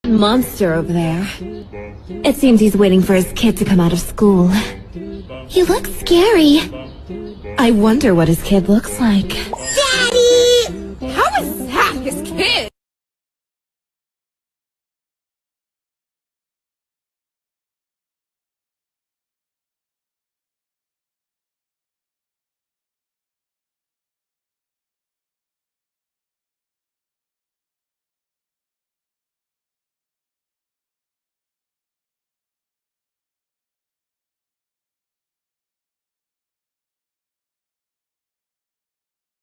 Monster over there. It seems he's waiting for his kid to come out of school. He looks scary. I wonder what his kid looks like.